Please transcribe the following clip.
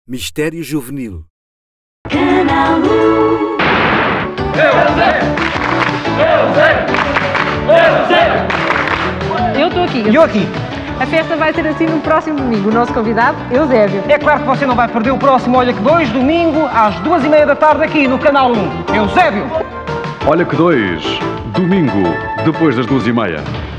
Mistério Juvenil. Canal 1. Eu estou aqui. E eu aqui. A festa vai ser assim no próximo domingo. O nosso convidado, Eusébio. É claro que você não vai perder o próximo Olha que 2, domingo, às 2h30 da tarde, aqui no Canal 1. Eusébio! Olha que 2, domingo, depois das 2h30.